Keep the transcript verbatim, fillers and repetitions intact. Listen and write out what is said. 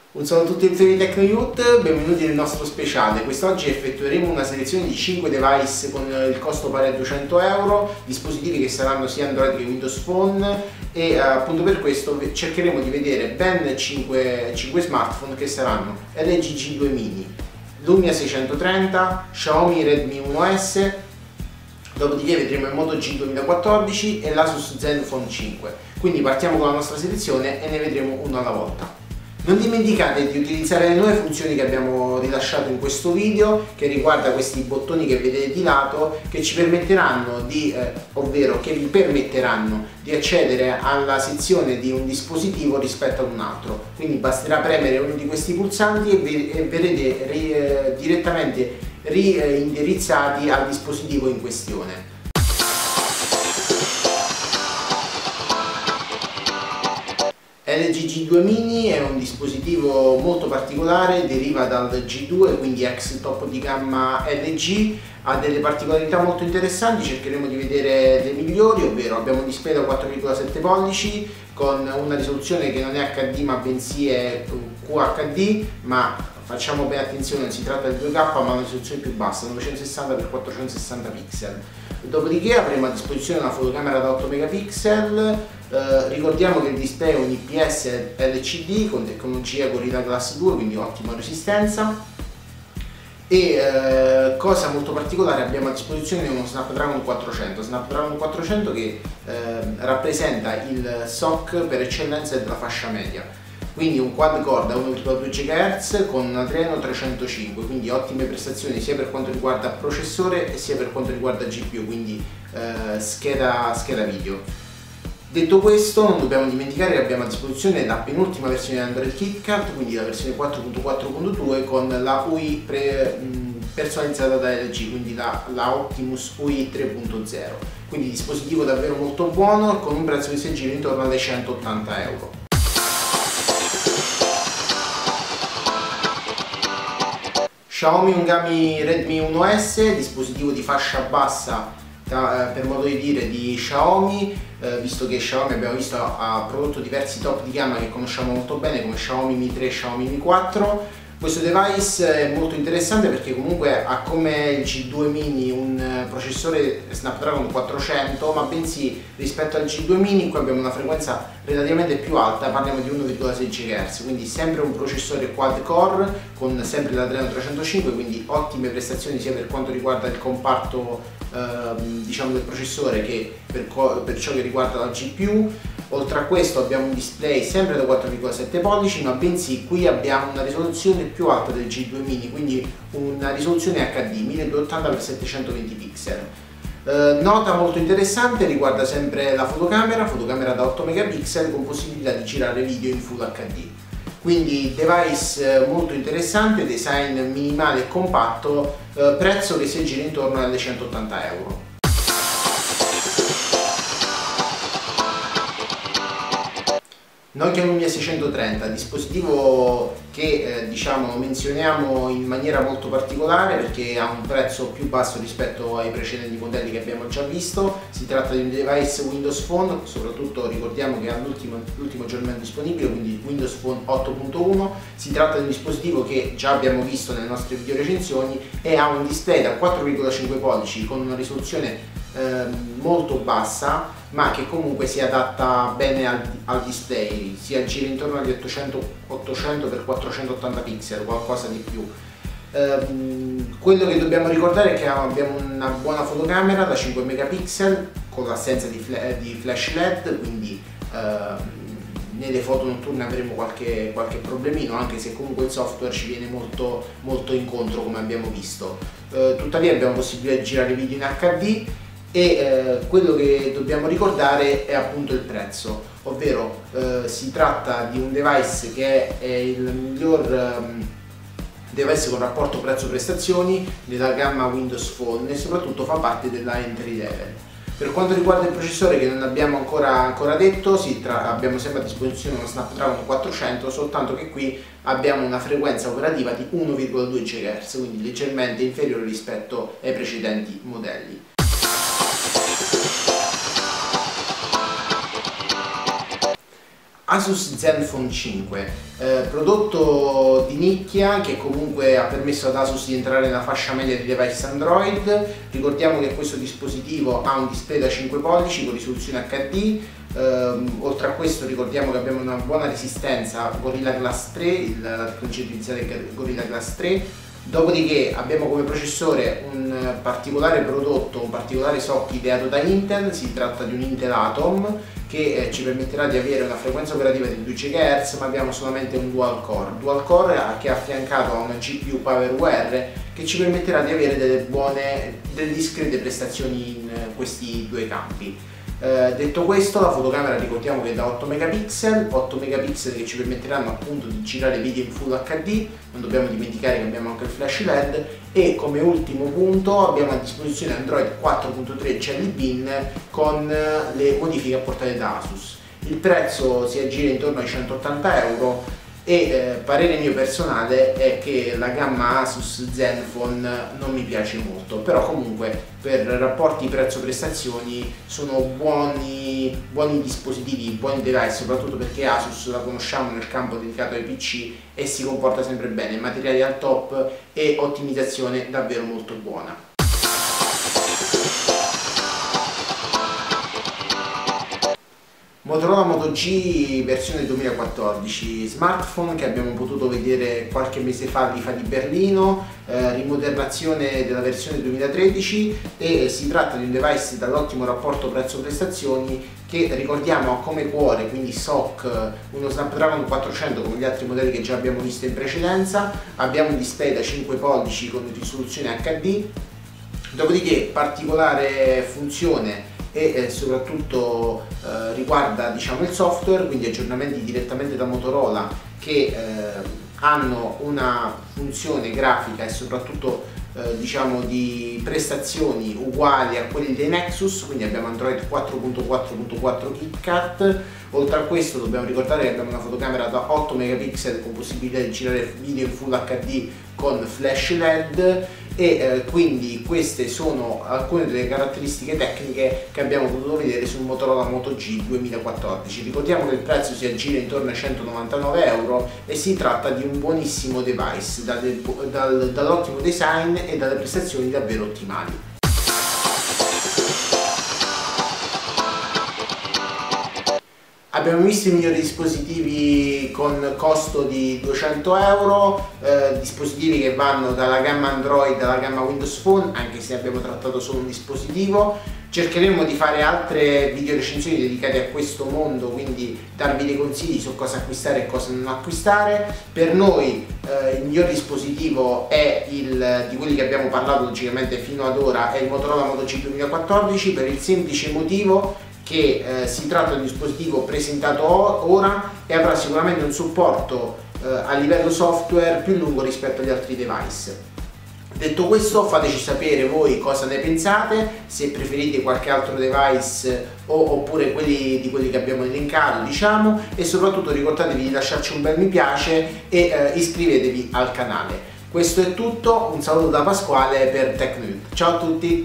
Un saluto a tutti i Tecno Youth, benvenuti nel nostro speciale. Quest'oggi effettueremo una selezione di cinque device con il costo pari a duecento euro, dispositivi che saranno sia Android che Windows Phone e appunto per questo cercheremo di vedere ben cinque, cinque smartphone che saranno L G G due Mini, Lumia seicentotrenta, Xiaomi Redmi uno S, dopodiché vedremo il Moto G duemilaquattordici e l'Asus Zenfone cinque. Quindi partiamo con la nostra selezione e ne vedremo uno alla volta. Non dimenticate di utilizzare le nuove funzioni che abbiamo rilasciato in questo video, che riguarda questi bottoni che vedete di lato, che ci permetteranno di, eh, ovvero che vi permetteranno di accedere alla sezione di un dispositivo rispetto ad un altro. Quindi basterà premere uno di questi pulsanti e, ve e verrete ri eh, direttamente riindirizzati al dispositivo in questione. L G G due Mini è un dispositivo molto particolare, deriva dal G due, quindi ex top di gamma L G, ha delle particolarità molto interessanti, cercheremo di vedere le migliori, ovvero abbiamo un display da quattro virgola sette pollici con una risoluzione che non è H D ma bensì è Q H D, ma facciamo bene attenzione, non si tratta di due K ma una risoluzione più bassa, novecentosessanta per quattrocentosessanta pixel. Dopodiché avremo a disposizione una fotocamera da otto megapixel. Eh, ricordiamo che il display è un I P S L C D con tecnologia Gorilla Glass due, quindi ottima resistenza. E eh, cosa molto particolare, abbiamo a disposizione uno Snapdragon quattrocento, Snapdragon quattrocento che eh, rappresenta il S O C per eccellenza della fascia media. Quindi un quad core da uno virgola due gigahertz con un Adreno trecentocinque, quindi ottime prestazioni sia per quanto riguarda processore e sia per quanto riguarda G P U, quindi eh, scheda, scheda video. Detto questo, non dobbiamo dimenticare che abbiamo a disposizione la penultima versione di Android KitKat, quindi la versione quattro punto quattro punto due con la U I pre, mh, personalizzata da L G, quindi la, la Optimus U I tre punto zero. Quindi dispositivo davvero molto buono con un prezzo che si aggira intorno alle centottanta euro. Xiaomi Ungami Redmi uno S, dispositivo di fascia bassa da, eh, per modo di dire di Xiaomi, eh, visto che Xiaomi abbiamo visto ha prodotto diversi top di gamma che conosciamo molto bene come Xiaomi Mi tre e Xiaomi Mi quattro. Questo device è molto interessante perché comunque ha come il G due Mini un processore Snapdragon quattrocento, ma bensì rispetto al G due Mini qui abbiamo una frequenza relativamente più alta, parliamo di uno virgola sei gigahertz, quindi sempre un processore quad core con sempre l'Adreno trecentocinque, quindi ottime prestazioni sia per quanto riguarda il comparto eh, diciamo del processore che per, per ciò che riguarda la G P U. Oltre a questo abbiamo un display sempre da quattro virgola sette pollici, ma bensì qui abbiamo una risoluzione più alta del G due Mini, quindi una risoluzione H D milleduecentottanta per settecentoventi pixel. Eh, nota molto interessante riguarda sempre la fotocamera, fotocamera da otto megapixel con possibilità di girare video in Full H D. Quindi device molto interessante, design minimale e compatto, eh, prezzo che si aggira intorno alle centottanta euro. Nokia Lumia seicentotrenta, dispositivo che eh, diciamo menzioniamo in maniera molto particolare perché ha un prezzo più basso rispetto ai precedenti modelli che abbiamo già visto. Si tratta di un device Windows Phone, soprattutto ricordiamo che ha l'ultimo aggiornamento disponibile, quindi Windows Phone otto punto uno. Si tratta di un dispositivo che già abbiamo visto nelle nostre video recensioni e ha un display da quattro virgola cinque pollici con una risoluzione eh, molto bassa, ma che comunque si adatta bene al, al display, si aggira intorno agli ottocento per quattrocentottanta pixel, qualcosa di più. Ehm, quello che dobbiamo ricordare è che abbiamo una buona fotocamera da cinque megapixel con l'assenza di, fla di flash L E D, quindi ehm, nelle foto notturne avremo qualche, qualche problemino, anche se comunque il software ci viene molto, molto incontro come abbiamo visto. Ehm, tuttavia abbiamo possibilità di girare video in H D. E eh, quello che dobbiamo ricordare è appunto il prezzo, ovvero eh, si tratta di un device che è, è il miglior um, device con rapporto prezzo-prestazioni della gamma Windows Phone e soprattutto fa parte della entry level. Per quanto riguarda il processore, che non abbiamo ancora, ancora detto, si abbiamo sempre a disposizione uno Snapdragon quattrocento, soltanto che qui abbiamo una frequenza operativa di uno virgola due gigahertz, quindi leggermente inferiore rispetto ai precedenti modelli. Asus Zenfone cinque, eh, prodotto di nicchia che comunque ha permesso ad Asus di entrare nella fascia media di device Android. Ricordiamo che questo dispositivo ha un display da cinque pollici con risoluzione acca di, eh, oltre a questo ricordiamo che abbiamo una buona resistenza Gorilla Glass tre, il, la tecnologia utilizzata è Gorilla Glass tre. Dopodiché abbiamo come processore un particolare prodotto, un particolare S O C ideato da Intel. Si tratta di un Intel Atom che eh, ci permetterà di avere una frequenza operativa di due gigahertz, ma abbiamo solamente un dual core, dual core che è affiancato a una G P U PowerWare che ci permetterà di avere delle buone, delle discrete prestazioni in questi due campi. Eh, detto questo, la fotocamera ricordiamo che è da otto megapixel, otto megapixel che ci permetteranno appunto di girare video in Full acca di, non dobbiamo dimenticare che abbiamo anche il flash L E D, e come ultimo punto abbiamo a disposizione Android quattro punto tre Jelly Bean con le modifiche apportate da Asus. Il prezzo si aggira intorno ai centottanta euro e eh, parere mio personale è che la gamma Asus Zenfone non mi piace molto, però comunque per rapporti prezzo-prestazioni sono buoni, buoni dispositivi, buoni device, soprattutto perché Asus la conosciamo nel campo dedicato ai P C e si comporta sempre bene, materiali al top e ottimizzazione davvero molto buona. Motorola Moto G versione duemilaquattordici, smartphone che abbiamo potuto vedere qualche mese fa all'I F A di Berlino, eh, rimodernazione della versione duemilatredici, e si tratta di un device dall'ottimo rapporto prezzo-prestazioni che ricordiamo ha come cuore, quindi S O C, uno Snapdragon quattrocento come gli altri modelli che già abbiamo visto in precedenza. Abbiamo un display da cinque pollici con risoluzione acca di, dopodiché particolare funzione e eh, soprattutto eh, riguarda diciamo il software, quindi aggiornamenti direttamente da Motorola che eh, hanno una funzione grafica e soprattutto eh, diciamo di prestazioni uguali a quelli dei Nexus, quindi abbiamo Android quattro punto quattro punto quattro KitKat. Oltre a questo dobbiamo ricordare che abbiamo una fotocamera da otto megapixel con possibilità di girare video in Full acca di con flash L E D, e eh, quindi queste sono alcune delle caratteristiche tecniche che abbiamo potuto vedere sul Motorola Moto G duemilaquattordici. Ricordiamo che il prezzo si aggira intorno ai centonovantanove euro e si tratta di un buonissimo device dal, dal, dall'ottimo design e dalle prestazioni davvero ottimali. Abbiamo visto i migliori dispositivi con costo di duecento euro, eh, dispositivi che vanno dalla gamma Android alla gamma Windows Phone, anche se abbiamo trattato solo un dispositivo. Cercheremo di fare altre video recensioni dedicate a questo mondo, quindi darvi dei consigli su cosa acquistare e cosa non acquistare. Per noi eh, il miglior dispositivo è il di quelli che abbiamo parlato logicamente fino ad ora, è il Motorola Moto G duemilaquattordici, per il semplice motivo che eh, si tratta di un dispositivo presentato ora e avrà sicuramente un supporto eh, a livello software più lungo rispetto agli altri device. Detto questo, fateci sapere voi cosa ne pensate, se preferite qualche altro device o, oppure quelli di quelli che abbiamo elencato, diciamo, e soprattutto ricordatevi di lasciarci un bel mi piace e eh, iscrivetevi al canale. Questo è tutto, un saluto da Pasquale per TechNerd. Ciao a tutti!